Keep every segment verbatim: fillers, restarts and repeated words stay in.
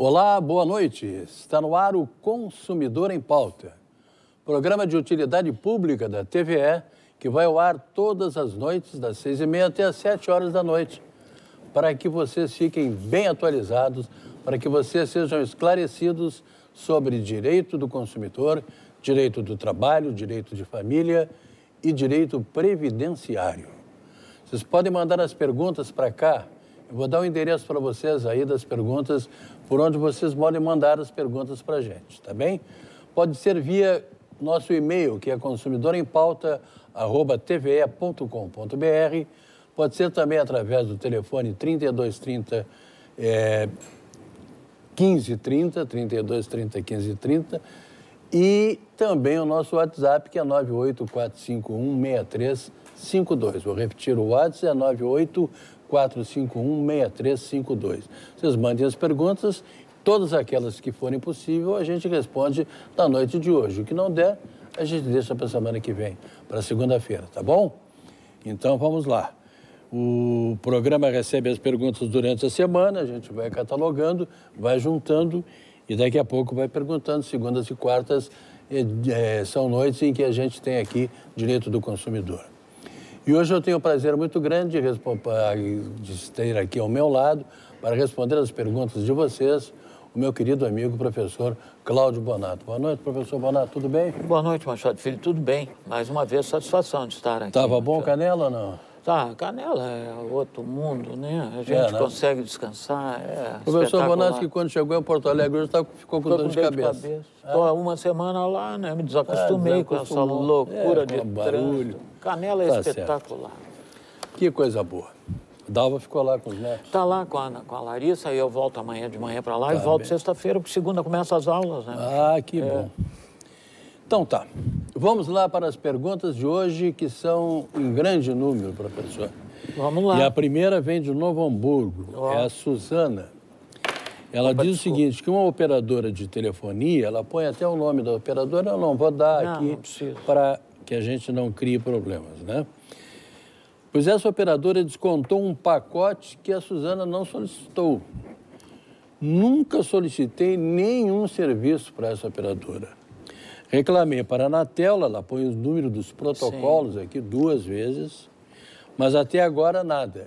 Olá, boa noite. Está no ar o Consumidor em Pauta, programa de utilidade pública da T V E, que vai ao ar todas as noites, das seis e meia até as sete horas da noite, para que vocês fiquem bem atualizados, para que vocês sejam esclarecidos sobre direito do consumidor, direito do trabalho, direito de família e direito previdenciário. Vocês podem mandar as perguntas para cá. Eu vou dar um endereço para vocês aí das perguntas, por onde vocês podem mandar as perguntas para a gente, tá bem? Pode ser via nosso e-mail, que é consumidorempauta arroba t v e ponto com ponto b r. Pode ser também através do telefone trinta e dois trinta, é, quinze trinta, trinta e dois trinta, quinze trinta. E também o nosso WhatsApp, que é nove oito quatro cinco um seis três cinco dois. Vou repetir, o WhatsApp é nove oito quatro cinco um seis três cinco dois. Vocês mandem as perguntas, todas aquelas que forem possível, a gente responde na noite de hoje. O que não der, a gente deixa para a semana que vem, para segunda-feira, tá bom? Então, vamos lá. O programa recebe as perguntas durante a semana, a gente vai catalogando, vai juntando e daqui a pouco vai perguntando. Segundas e quartas é, são noites em que a gente tem aqui direito do consumidor. E hoje eu tenho um prazer muito grande de, de ter aqui ao meu lado para responder as perguntas de vocês, o meu querido amigo professor Cláudio Bonato. Boa noite, professor Bonato, tudo bem? Boa noite, Machado Filho, tudo bem. Mais uma vez, satisfação de estar aqui. Estava bom Canela ou não? Tá, Canela é outro mundo, né? A gente é, né? consegue descansar, é O professor Bonato, que quando chegou em Porto Alegre, hoje tá, ficou com dor de cabeça. De cabeça. Estou há uma semana lá, né? Me desacostumei é, com essa loucura é, de barulho. Canela é tá espetacular. Certo. Que coisa boa. Dalva ficou lá com os netos? Está lá com a, com a Larissa, e eu volto amanhã de manhã para lá tá e volto sexta-feira, porque segunda começa as aulas, né? Ah, que é. bom. Então tá, vamos lá para as perguntas de hoje, que são em grande número, professor. Vamos lá. E a primeira vem de Novo Hamburgo, oh. é a Suzana. Ela Opa, diz desculpa. o seguinte, que uma operadora de telefonia, ela põe até o nome da operadora, eu não vou dar não, aqui para que a gente não crie problemas, né? Pois essa operadora descontou um pacote que a Suzana não solicitou. Nunca solicitei nenhum serviço para essa operadora. Reclamei para a Anatel, ela põe os números dos protocolos Sim. aqui duas vezes, mas até agora nada.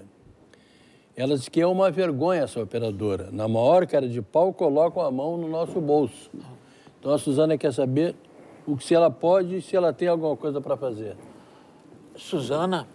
Ela diz que é uma vergonha essa operadora. Na maior cara de pau, colocam a mão no nosso bolso. Então a Suzana quer saber o que, se ela pode e se ela tem alguma coisa para fazer. Suzana,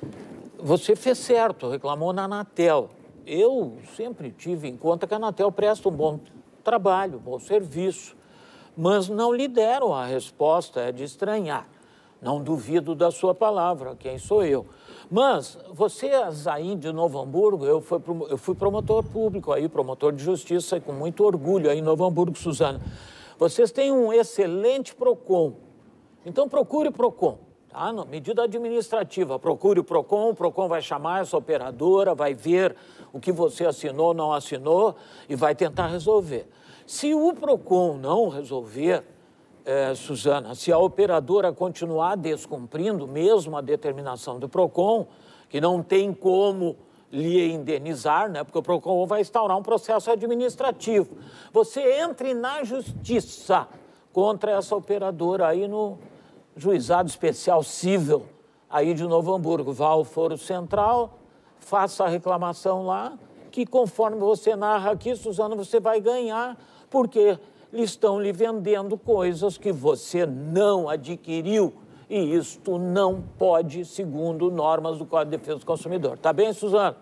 você fez certo, reclamou na Anatel. Eu sempre tive em conta que a Anatel presta um bom trabalho, um bom serviço. Mas não lhe deram a resposta, é de estranhar. Não duvido da sua palavra, quem sou eu. Mas vocês aí de Novo Hamburgo, eu fui, eu fui promotor público aí, promotor de justiça, e com muito orgulho aí em Novo Hamburgo, Suzana. Vocês têm um excelente PROCON. Então procure o PROCON, tá? Na medida administrativa, procure o PROCON, o PROCON vai chamar essa operadora, vai ver o que você assinou, não assinou e vai tentar resolver. Se o PROCON não resolver, é, Suzana, se a operadora continuar descumprindo mesmo a determinação do PROCON, que não tem como lhe indenizar, né, porque o PROCON vai instaurar um processo administrativo, você entre na justiça contra essa operadora aí no Juizado Especial Cível aí de Novo Hamburgo. Vá ao Foro Central, faça a reclamação lá, que conforme você narra aqui, Suzana, você vai ganhar, porque estão lhe vendendo coisas que você não adquiriu e isto não pode, segundo normas do Código de Defesa do Consumidor. Tá bem, Suzana?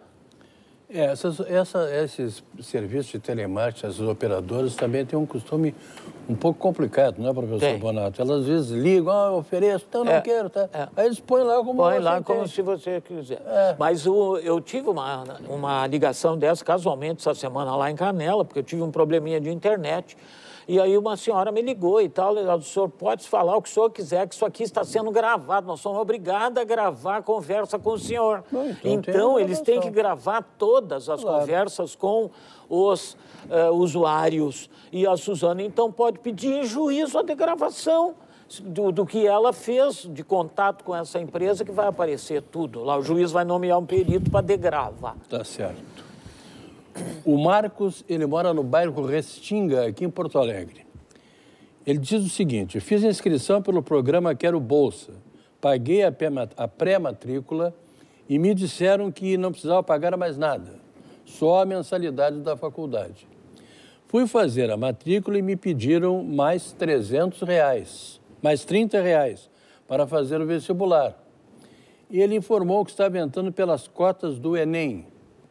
É, essas, essa, esses serviços de telemarketing, essas operadoras também têm um costume um pouco complicado, não é, professor Tem. Bonato? Elas às vezes ligam, ah, eu ofereço, então eu é, não quero, tá? É. Aí eles põem lá como põe você lá tem. como se você quiser. É. Mas o, eu tive uma, uma ligação dessa, casualmente, essa semana lá em Canela, porque eu tive um probleminha de internet. E aí uma senhora me ligou e tal, o senhor pode falar o que o senhor quiser, que isso aqui está sendo gravado, nós somos obrigados a gravar a conversa com o senhor. Bom, então então eles têm que gravar todas as claro. conversas com os uh, usuários. E a Suzana, então, pode pedir em juízo a degravação do, do que ela fez de contato com essa empresa, que vai aparecer tudo. Lá o juiz vai nomear um perito para degravar. Tá certo. O Marcos, ele mora no bairro Restinga, aqui em Porto Alegre. Ele diz o seguinte: fiz inscrição pelo programa Quero Bolsa, paguei a pré-matrícula e me disseram que não precisava pagar mais nada, só a mensalidade da faculdade. Fui fazer a matrícula e me pediram mais trezentos reais, mais trinta reais, para fazer o vestibular. E ele informou que estava entrando pelas cotas do Enem.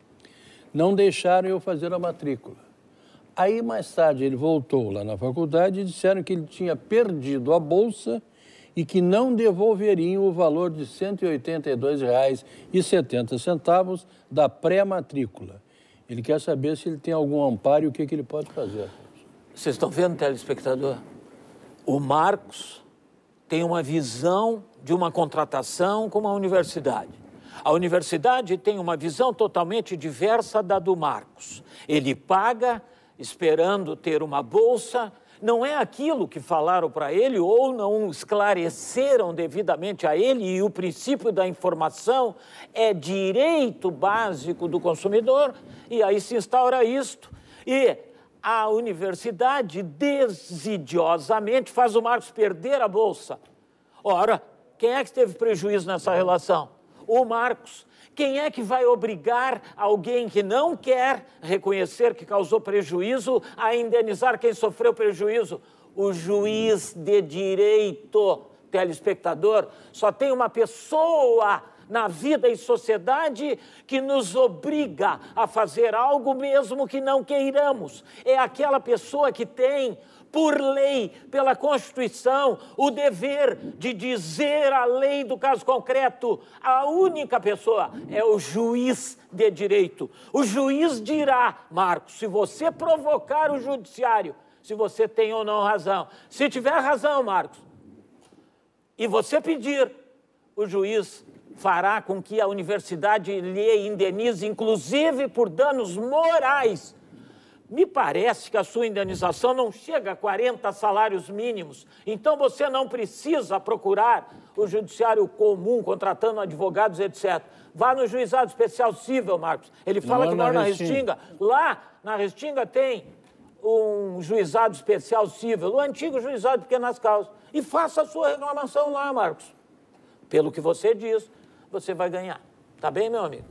Não deixaram eu fazer a matrícula. Aí, mais tarde, ele voltou lá na faculdade e disseram que ele tinha perdido a bolsa e que não devolveriam o valor de cento e oitenta e dois reais e setenta centavos da pré-matrícula. Ele quer saber se ele tem algum amparo e o que, que ele pode fazer. Vocês estão vendo, telespectador? O Marcos tem uma visão de uma contratação com uma universidade. A universidade tem uma visão totalmente diversa da do Marcos. Ele paga esperando ter uma bolsa, não é aquilo que falaram para ele ou não esclareceram devidamente a ele, e o princípio da informação é direito básico do consumidor, e aí se instaura isto. E a universidade desidiosamente faz o Marcos perder a bolsa. Ora, quem é que teve prejuízo nessa relação? O Marcos. Quem é que vai obrigar alguém que não quer reconhecer que causou prejuízo a indenizar quem sofreu prejuízo? O juiz de direito, telespectador. Só tem uma pessoa na vida e sociedade que nos obriga a fazer algo mesmo que não queiramos. É aquela pessoa que tem, por lei, pela Constituição, o dever de dizer a lei do caso concreto. A única pessoa é o juiz de direito. O juiz dirá, Marcos, se você provocar o judiciário, se você tem ou não razão. Se tiver razão, Marcos, e você pedir, o juiz fará com que a universidade lhe indenize, inclusive por danos morais. Me parece que a sua indenização não chega a quarenta salários mínimos, então você não precisa procurar o judiciário comum, contratando advogados, etcétera. Vá no juizado especial civil, Marcos. Ele fala não, que mora na Restinga. Restinga. Lá, na Restinga, tem um juizado especial civil, o antigo juizado de pequenas causas. E faça a sua reclamação lá, Marcos. Pelo que você diz, você vai ganhar. Tá bem, meu amigo?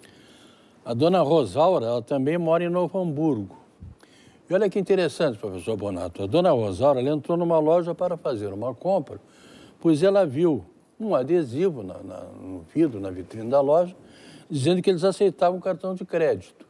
A dona Rosaura, ela também mora em Novo Hamburgo. E olha que interessante, professor Bonato. A dona Rosaura, ela entrou numa loja para fazer uma compra, pois ela viu um adesivo na, na, no vidro, na vitrine da loja, dizendo que eles aceitavam cartão de crédito.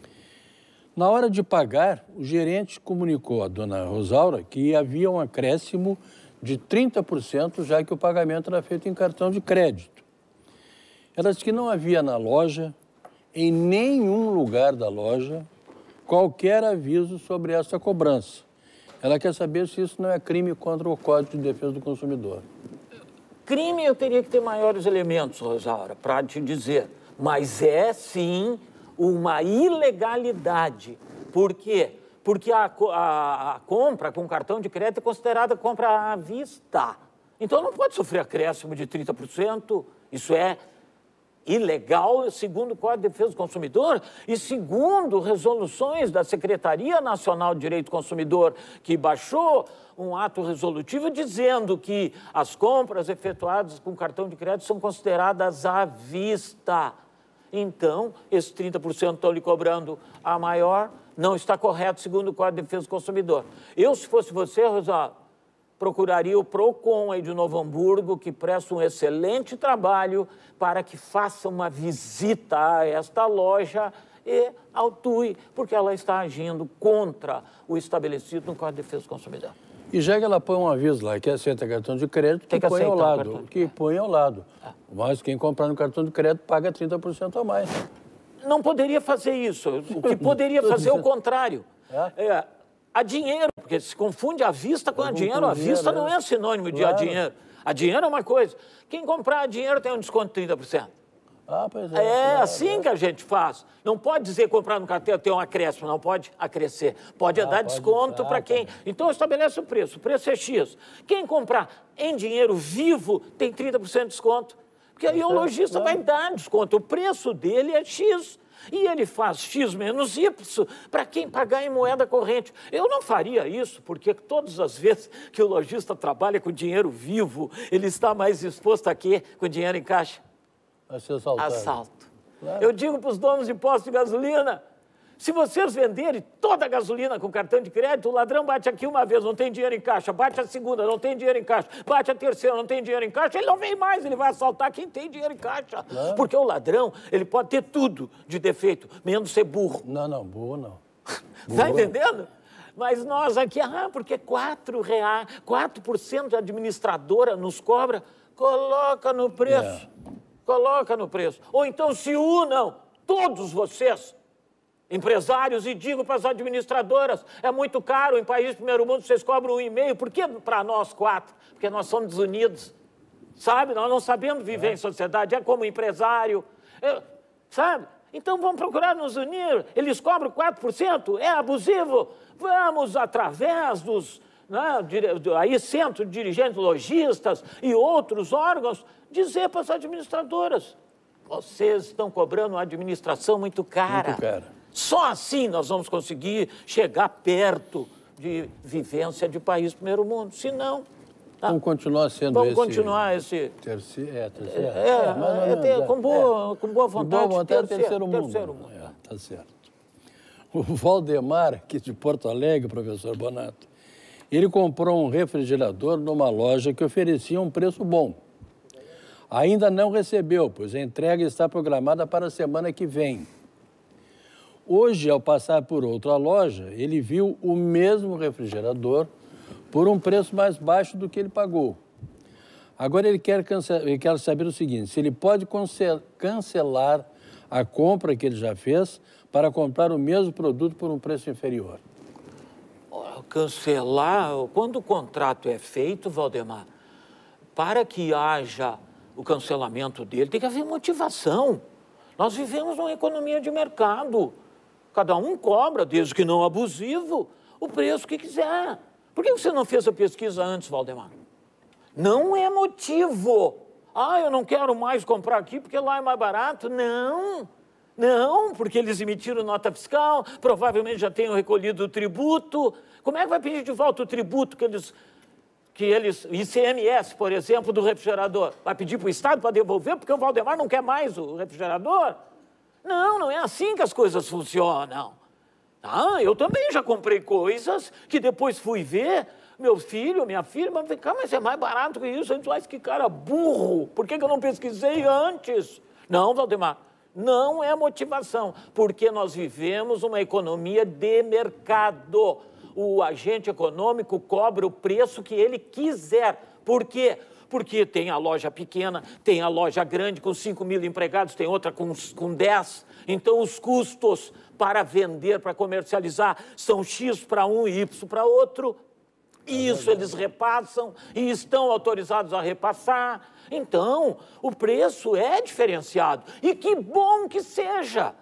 Na hora de pagar, o gerente comunicou à dona Rosaura que havia um acréscimo de trinta por cento, já que o pagamento era feito em cartão de crédito. Ela disse que não havia na loja, em nenhum lugar da loja, qualquer aviso sobre essa cobrança. Ela quer saber se isso não é crime contra o Código de Defesa do Consumidor. Crime eu teria que ter maiores elementos, Rosaura, para te dizer. Mas é, sim, uma ilegalidade. Por quê? Porque a, a, a compra com cartão de crédito é considerada compra à vista. Então não pode sofrer acréscimo de trinta por cento. Isso é ilegal, segundo o Código de Defesa do Consumidor e segundo resoluções da Secretaria Nacional de Direito do Consumidor, que baixou um ato resolutivo dizendo que as compras efetuadas com cartão de crédito são consideradas à vista. Então, esses trinta por cento estão lhe cobrando a maior, não está correto segundo o Código de Defesa do Consumidor. Eu, se fosse você, Rosário, procuraria o PROCON aí de Novo Hamburgo, que presta um excelente trabalho para que faça uma visita a esta loja e autue, porque ela está agindo contra o estabelecido no Código de Defesa do Consumidor. E já que ela põe um aviso lá que aceita cartão de crédito, que, que põe ao lado, que põe ao lado. Mas quem comprar no cartão de crédito paga trinta por cento a mais. Não poderia fazer isso. O que poderia fazer é o contrário. É? É, a dinheiro, porque se confunde a vista com a dinheiro. A vista não é sinônimo de a dinheiro. A dinheiro é uma coisa. Quem comprar a dinheiro tem um desconto de trinta por cento. Ah, pois é. É claro, assim é. que a gente faz. Não pode dizer comprar no cartão ter um acréscimo, não pode acrescer. Pode ah, dar pode desconto para quem... Também. Então estabelece o preço. O preço é X. Quem comprar em dinheiro vivo tem trinta por cento de desconto. Porque aí o lojista vai dar desconto. O preço dele é X. E ele faz X menos Y para quem pagar em moeda corrente. Eu não faria isso, porque todas as vezes que o lojista trabalha com dinheiro vivo, ele está mais exposto a quê? Com dinheiro em caixa? A ser assaltado. Assalto. Claro. Eu digo para os donos de postos de gasolina, se vocês venderem toda a gasolina com cartão de crédito, o ladrão bate aqui uma vez, não tem dinheiro em caixa, bate a segunda, não tem dinheiro em caixa, bate a terceira, não tem dinheiro em caixa, ele não vem mais, ele vai assaltar quem tem dinheiro em caixa. Claro. Porque o ladrão, ele pode ter tudo de defeito, menos ser burro. Não, não, burro não. Está entendendo? Mas nós aqui, ah, porque quatro reais, quatro por cento a administradora nos cobra, coloca no preço, é. coloca no preço. Ou então se unam, todos vocês, empresários, e digo para as administradoras, é muito caro, em país primeiro mundo vocês cobram um e meio, por que para nós quatro? Porque nós somos desunidos, sabe? Nós não sabemos viver é. em sociedade, é como empresário, é, sabe? Então vamos procurar nos unir, eles cobram quatro por cento, é abusivo, vamos através dos, né, aí centro de dirigentes lojistas e outros órgãos, dizer para as administradoras, vocês estão cobrando uma administração muito cara. Muito cara. Só assim nós vamos conseguir chegar perto de vivência de país primeiro mundo. Se não, tá? Vamos continuar sendo vamos esse... Vamos continuar esse... Terceiro, é, terceiro. É, é, é, ter, com, boa, é. com boa vontade. Com boa vontade, terceiro, terceiro mundo. Terceiro mundo. É, tá certo. O Valdemar, aqui de Porto Alegre, professor Bonato, ele comprou um refrigerador numa loja que oferecia um preço bom. Ainda não recebeu, pois a entrega está programada para a semana que vem. Hoje, ao passar por outra loja, ele viu o mesmo refrigerador por um preço mais baixo do que ele pagou. Agora ele quer, ele quer saber o seguinte, se ele pode cancelar a compra que ele já fez para comprar o mesmo produto por um preço inferior. Cancelar? Quando o contrato é feito, Valdemar, para que haja o cancelamento dele, tem que haver motivação. Nós vivemos numa economia de mercado. Cada um cobra, desde que não abusivo, o preço que quiser. Por que você não fez a pesquisa antes, Valdemar? Não é motivo. Ah, eu não quero mais comprar aqui porque lá é mais barato. Não, não, porque eles emitiram nota fiscal, provavelmente já tenham recolhido o tributo. Como é que vai pedir de volta o tributo que eles... que eles, I C M S, por exemplo, do refrigerador? Vai pedir para o Estado para devolver porque o Valdemar não quer mais o refrigerador? Não, não é assim que as coisas funcionam. Ah, eu também já comprei coisas que depois fui ver, meu filho, minha filha, mas vem cá, mas é mais barato que isso. Mas que cara burro, por que que eu não pesquisei antes? Não, Valdemar, não é motivação, porque nós vivemos uma economia de mercado. O agente econômico cobra o preço que ele quiser. Por quê? Porque tem a loja pequena, tem a loja grande com cinco mil empregados, tem outra com, com dez. Então, os custos para vender, para comercializar, são X para um e Y para outro. Isso eles repassam e estão autorizados a repassar. Então, o preço é diferenciado. E que bom que seja!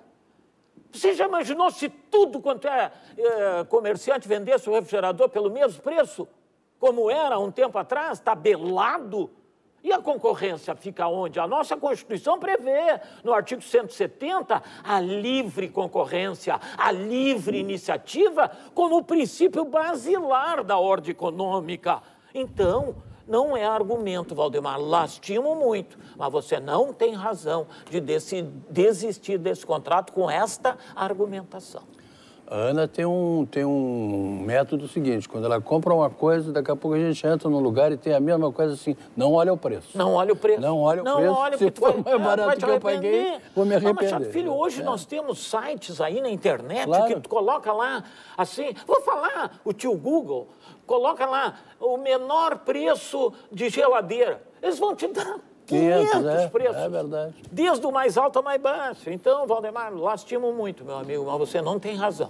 Você já imaginou se tudo quanto é, é comerciante vendesse o refrigerador pelo mesmo preço? Como era um tempo atrás, tabelado? E a concorrência fica onde? A nossa Constituição prevê, no artigo cento e setenta, a livre concorrência, a livre iniciativa como o princípio basilar da ordem econômica. Então, não é argumento, Valdemar, lastimo muito, mas você não tem razão de desistir desse contrato com esta argumentação. A Ana tem um, tem um método seguinte, quando ela compra uma coisa, daqui a pouco a gente entra num lugar e tem a mesma coisa assim, não olha o preço. Não olha o preço. Não olha o não preço, olha, se for mais barato que eu paguei, vou me arrepender. Ah, mas, filho, hoje é. nós temos sites aí na internet claro. que tu coloca lá, assim, vou falar, o tio Google, coloca lá o menor preço de geladeira. Eles vão te dar quinhentos é, preços. É verdade. Desde o mais alto ao mais baixo. Então, Valdemar, lastimo muito, meu amigo, mas você não tem razão.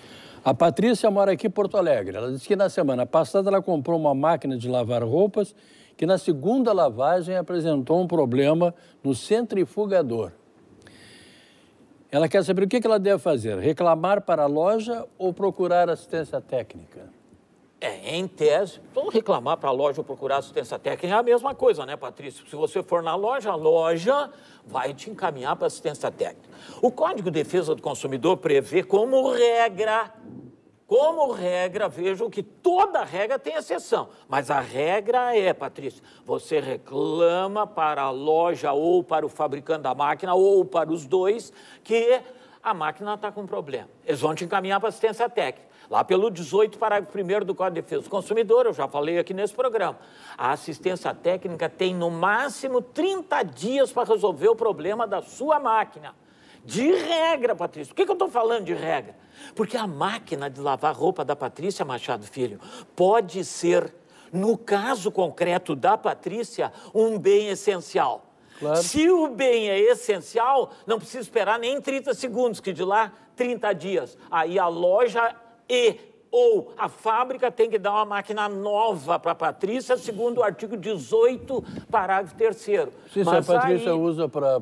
A Patrícia mora aqui em Porto Alegre. Ela disse que na semana passada ela comprou uma máquina de lavar roupas que na segunda lavagem apresentou um problema no centrifugador. Ela quer saber o que ela deve fazer, reclamar para a loja ou procurar assistência técnica? É, em tese, então reclamar para a loja ou procurar assistência técnica é a mesma coisa, né, Patrícia? Se você for na loja, a loja vai te encaminhar para assistência técnica. O Código de Defesa do Consumidor prevê como regra, como regra, vejam que toda regra tem exceção, mas a regra é, Patrícia, você reclama para a loja ou para o fabricante da máquina ou para os dois que a máquina está com problema. Eles vão te encaminhar para assistência técnica. Lá pelo dezoito, parágrafo primeiro do Código de Defesa do Consumidor, eu já falei aqui nesse programa, a assistência técnica tem no máximo trinta dias para resolver o problema da sua máquina. De regra, Patrícia. Por que que eu estou falando de regra? Porque a máquina de lavar roupa da Patrícia Machado Filho pode ser, no caso concreto da Patrícia, um bem essencial. Claro. Se o bem é essencial, não precisa esperar nem trinta segundos, que de lá, trinta dias. Aí a loja e ou a fábrica tem que dar uma máquina nova para a Patrícia, segundo o artigo dezoito, parágrafo terceiro. Se a Patrícia aí... usa para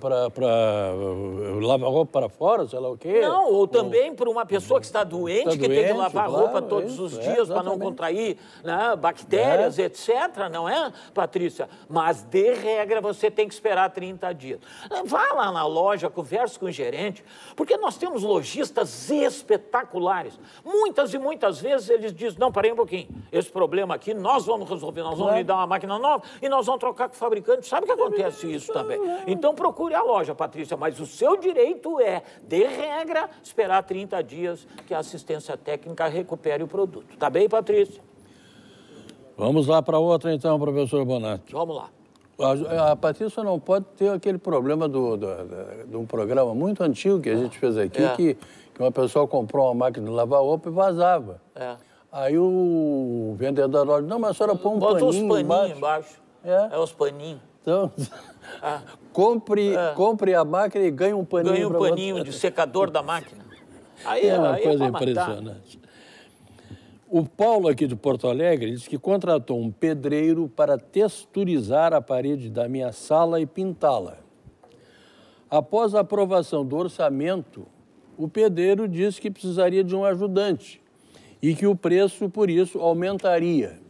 lavar roupa para fora, sei lá o quê? Não, ou também ou... para uma pessoa que está doente, está que doente, tem que lavar claro, roupa todos isso, os dias é, para não contrair, né, bactérias, é. etcétera, não é, Patrícia? Mas, de regra, você tem que esperar trinta dias. Vá lá na loja, converse com o gerente, porque nós temos lojistas espetaculares. Muitas e muitas vezes eles dizem, não, parei um pouquinho, esse problema aqui nós vamos resolver, nós vamos lhe dar uma máquina nova e nós vamos trocar com o fabricante. Sabe que acontece isso também? Então procure a loja, Patrícia, mas o seu direito é, de regra, esperar trinta dias que a assistência técnica recupere o produto. Tá bem, Patrícia? Vamos lá para outra então, professor Bonato. Vamos lá. A, a Patrícia não pode ter aquele problema do, do, do, de um programa muito antigo que a gente fez aqui, é. que que uma pessoa comprou uma máquina de lavar roupa e vazava. É. Aí o vendedor da loja, não, mas a senhora põe um Bota paninho uns paninhos embaixo. É, é os paninhos. Então, ah. compre, é. compre a máquina e ganhe um paninho. Ganhe um paninho você. de secador da máquina. Aí é uma aí coisa é impressionante. O Paulo aqui de Porto Alegre disse que contratou um pedreiro para texturizar a parede da minha sala e pintá-la. Após a aprovação do orçamento, o pedreiro disse que precisaria de um ajudante e que o preço, por isso, aumentaria.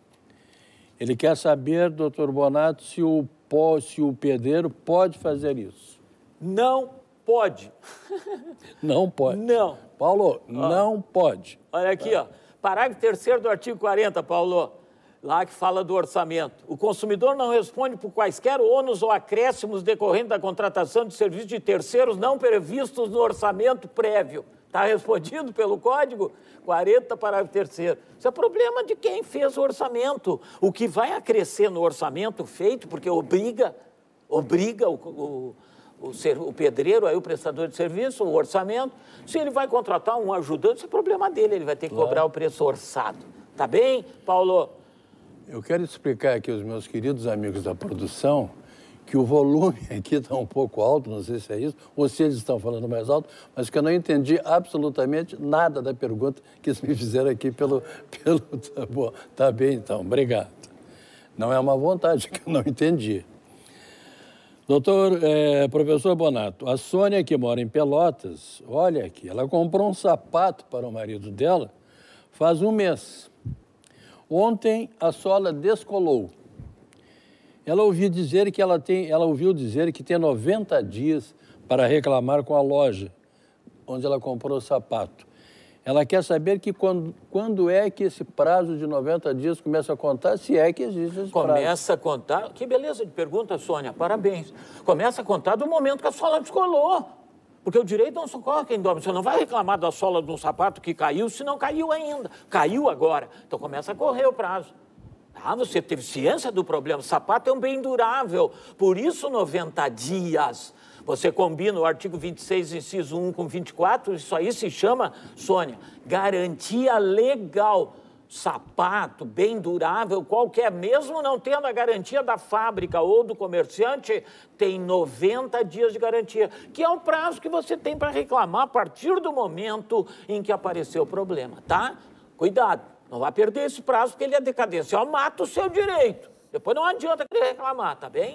Ele quer saber, doutor Bonato, se o, se o pedreiro pode fazer isso. Não pode. Não pode. Não. Paulo, ó, não pode. Olha aqui, ó, parágrafo terceiro do artigo quarenta, Paulo, lá que fala do orçamento. O consumidor não responde por quaisquer ônus ou acréscimos decorrentes da contratação de serviços de terceiros não previstos no orçamento prévio. Está respondido pelo Código quarenta, parágrafo terceiro. Isso é problema de quem fez o orçamento. O que vai acrescer no orçamento feito, porque obriga, obriga o, o, o, ser, o pedreiro, aí o prestador de serviço, o orçamento, se ele vai contratar um ajudante, isso é problema dele, ele vai ter que claro. cobrar o preço orçado. Tá bem, Paulo? Eu quero explicar aqui aos meus queridos amigos da produção que o volume aqui está um pouco alto, não sei se é isso, ou se eles estão falando mais alto, mas que eu não entendi absolutamente nada da pergunta que eles me fizeram aqui pelo... pelo tá bom, tá bem então, obrigado. Não é uma vontade, que eu não entendi. Doutor, é, professor Bonato, a Sônia, que mora em Pelotas, olha aqui, ela comprou um sapato para o marido dela faz um mês. Ontem a sola descolou. Ela ouviu dizer que ela tem, ela ouviu dizer que tem noventa dias para reclamar com a loja onde ela comprou o sapato. Ela quer saber que quando, quando é que esse prazo de noventa dias começa a contar, se é que existe esse prazo. Começa a contar... Que beleza de pergunta, Sônia, parabéns. Começa a contar do momento que a sola descolou. Porque o direito não socorre quem dorme. Você não vai reclamar da sola de um sapato que caiu, se não caiu ainda. Caiu agora. Então começa a correr o prazo. Ah, você teve ciência do problema. O sapato é um bem durável. Por isso, noventa dias. Você combina o artigo vinte e seis, inciso um com vinte e quatro, isso aí se chama, Sônia, garantia legal. Sapato, bem durável, qualquer, mesmo não tendo a garantia da fábrica ou do comerciante, tem noventa dias de garantia, que é o prazo que você tem para reclamar a partir do momento em que apareceu o problema, tá? Cuidado, não vai perder esse prazo, porque ele é decadencial, mata o seu direito. Depois não adianta querer reclamar, tá bem?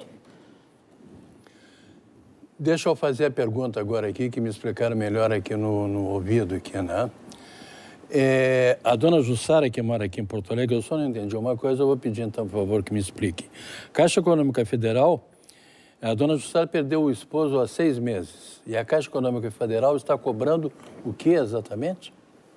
Deixa eu fazer a pergunta agora aqui, que me explicaram melhor aqui no, no ouvido, aqui, né? É, a dona Jussara, que mora aqui em Porto Alegre, eu só não entendi uma coisa, eu vou pedir, então, por favor, que me explique. Caixa Econômica Federal, a dona Jussara perdeu o esposo há seis meses. E a Caixa Econômica Federal está cobrando o que exatamente?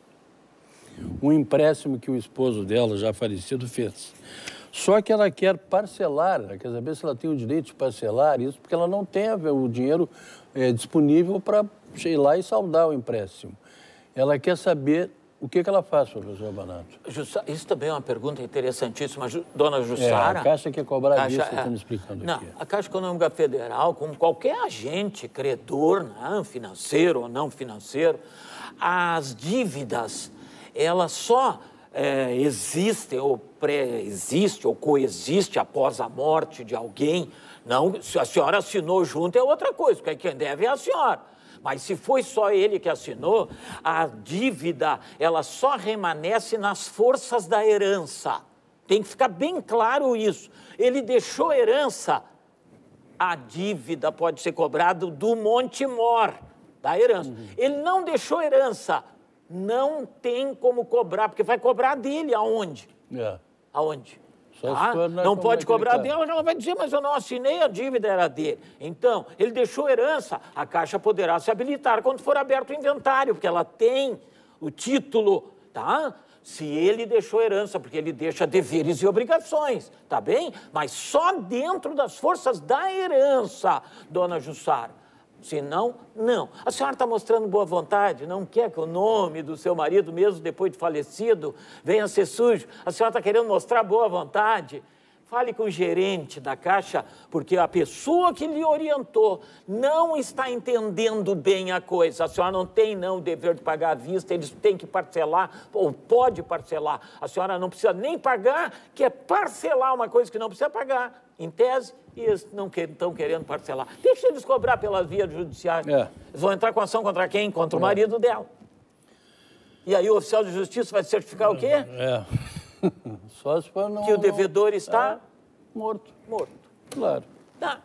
Um empréstimo que o esposo dela, já falecido, fez. Só que ela quer parcelar, ela quer saber se ela tem o direito de parcelar isso, porque ela não tem o dinheiro é, disponível para ir lá e saldar o empréstimo. Ela quer saber o que, que ela faz, professor Banato. Isso também é uma pergunta interessantíssima. Dona Jussara... É, a Caixa quer cobrar Caixa, disso, você está é, me explicando não, aqui. A Caixa Econômica Federal, como qualquer agente credor, né, financeiro ou não financeiro, as dívidas, elas só é, existem ou pré-existem ou coexistem após a morte de alguém. Não, se a senhora assinou junto é outra coisa, porque quem deve é a senhora. Mas se foi só ele que assinou, a dívida, ela só remanesce nas forças da herança. Tem que ficar bem claro isso. Ele deixou herança, a dívida pode ser cobrada do monte-mor, da herança. Uhum. Ele não deixou herança, não tem como cobrar, porque vai cobrar dele aonde? É. Aonde? Tá? Não pode cobrar dela, ela vai dizer, mas eu não assinei, a dívida era dele. Então, ele deixou herança, a Caixa poderá se habilitar quando for aberto o inventário, porque ela tem o título, tá? Se ele deixou herança, porque ele deixa deveres e obrigações, tá bem? Mas só dentro das forças da herança, dona Jussara. Se não, não. A senhora está mostrando boa vontade, não quer que o nome do seu marido, mesmo depois de falecido, venha ser sujo. A senhora está querendo mostrar boa vontade. Fale com o gerente da Caixa, porque a pessoa que lhe orientou não está entendendo bem a coisa. A senhora não tem, não, o dever de pagar à vista, eles têm que parcelar, ou pode parcelar. A senhora não precisa nem pagar, que é parcelar uma coisa que não precisa pagar, em tese, e eles não estão querendo parcelar. Deixa eles cobrar pelas vias judiciais. É. Eles vão entrar com ação contra quem? Contra o marido é. dela. E aí o oficial de justiça vai certificar o quê? É. Só se for não... Que o devedor está... É. Morto. Morto. Claro. Tá.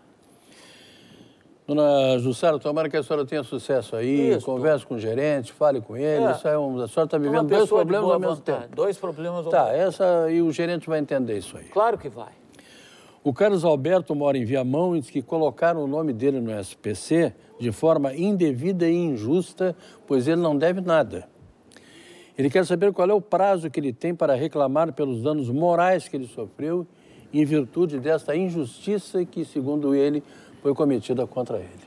Dona Jussara, tomara que a senhora tenha sucesso aí, isso. Converse com o gerente, fale com ele. É. Isso é um, a senhora está vivendo dois problemas ao mesmo vontade. tempo. Dois problemas ao tá, mesmo tempo. Essa, e o gerente vai entender isso aí. Claro que vai. O Carlos Alberto mora em Viamão e diz que colocaram o nome dele no S P C de forma indevida e injusta, pois ele não deve nada. Ele quer saber qual é o prazo que ele tem para reclamar pelos danos morais que ele sofreu em virtude desta injustiça que, segundo ele, foi cometida contra ele.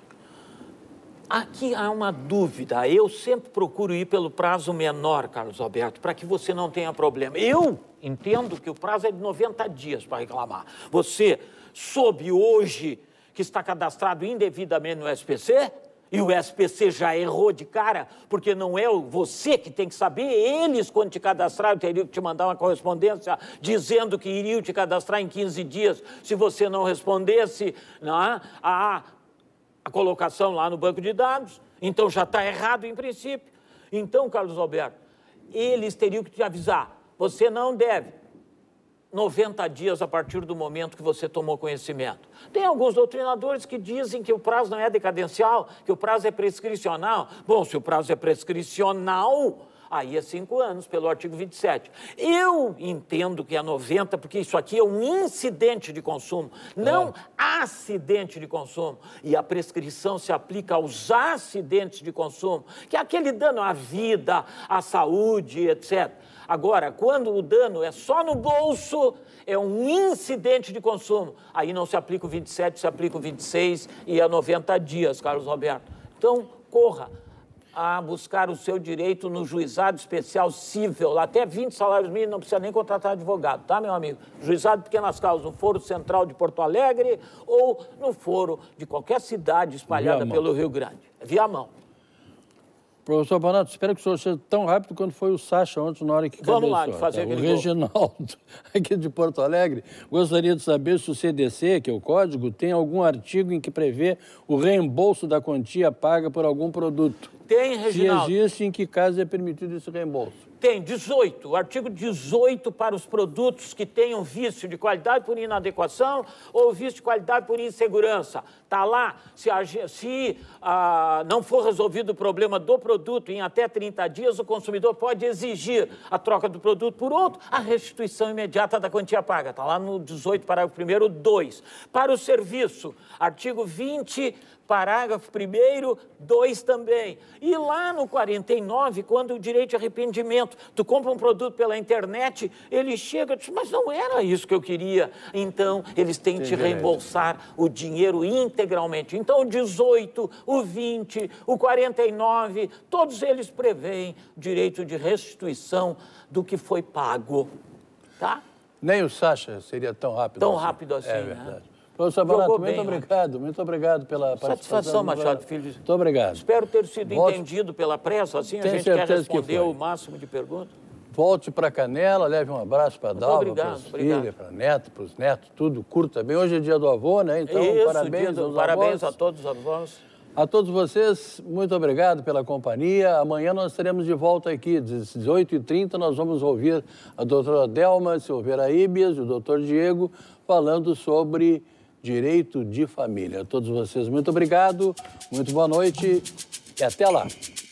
Aqui há uma dúvida. Eu sempre procuro ir pelo prazo menor, Carlos Alberto, para que você não tenha problema. Eu entendo que o prazo é de noventa dias para reclamar. Você soube hoje que está cadastrado indevidamente no S P C? E o S P C já errou de cara, porque não é você que tem que saber, eles, quando te cadastraram, teriam que te mandar uma correspondência dizendo que iriam te cadastrar em quinze dias se você não respondesse a, a, a colocação lá no banco de dados. Então já está errado em princípio. Então, Carlos Alberto, eles teriam que te avisar, você não deve. noventa dias a partir do momento que você tomou conhecimento. Tem alguns doutrinadores que dizem que o prazo não é decadencial, que o prazo é prescricional. Bom, se o prazo é prescricional, aí é cinco anos, pelo artigo vinte e sete. Eu entendo que é noventa, porque isso aqui é um incidente de consumo, não é. acidente de consumo. E a prescrição se aplica aos acidentes de consumo, que é aquele dano à vida, à saúde, etcétera. Agora, quando o dano é só no bolso, é um incidente de consumo. Aí não se aplica o vinte e sete, se aplica o vinte e seis e é noventa dias, Carlos Roberto. Então, corra a buscar o seu direito no juizado especial cível, até vinte salários mínimos, não precisa nem contratar advogado, tá, meu amigo? Juizado de pequenas causas, no Foro Central de Porto Alegre ou no foro de qualquer cidade espalhada pelo Rio Grande. Viamão. Professor Banato, espero que o senhor seja tão rápido quanto foi o Sacha ontem na hora que Vamos lá, de fazer tá? O Reginaldo, aqui de Porto Alegre, gostaria de saber se o C D C, que é o código, tem algum artigo em que prevê o reembolso da quantia paga por algum produto. Tem, Reginaldo. Se existe, em que caso é permitido esse reembolso? Tem. tem dezoito, o artigo dezoito para os produtos que tenham vício de qualidade por inadequação ou vício de qualidade por insegurança. Está lá, se, a, se ah, não for resolvido o problema do produto em até trinta dias, o consumidor pode exigir a troca do produto por outro, a restituição imediata da quantia paga. Está lá no dezoito, parágrafo primeiro, dois. Para o serviço, artigo vinte, parágrafo primeiro, dois também. E lá no quarenta e nove, quando o direito de arrependimento, tu compra um produto pela internet, ele chega e diz, mas não era isso que eu queria. Então, eles têm que te reembolsar o dinheiro integralmente. Então, o dezoito, o vinte, o quarenta e nove, todos eles prevêem direito de restituição do que foi pago, tá? Nem o Sacha seria tão rápido Tão assim. rápido assim, É né? verdade. Professor Barato, muito bem, obrigado, muito obrigado pela participação. Satisfação, Machado Filho. Muito obrigado. Espero ter sido Volte... entendido pela pressa, assim a Tenho gente quer certeza que responder foi. o máximo de perguntas. Volte para Canela, leve um abraço para a Dalva, para as filhas, para a neta, para os netos, tudo, curta bem. Hoje é dia do avô, né? Então, Isso, parabéns do, aos parabéns avós. a todos os avós. A todos vocês, muito obrigado pela companhia. Amanhã nós estaremos de volta aqui, às dezoito e trinta, nós vamos ouvir a doutora Delma Silveira Ibias e o doutor Diego falando sobre direito de família. A todos vocês, muito obrigado, muito boa noite e até lá.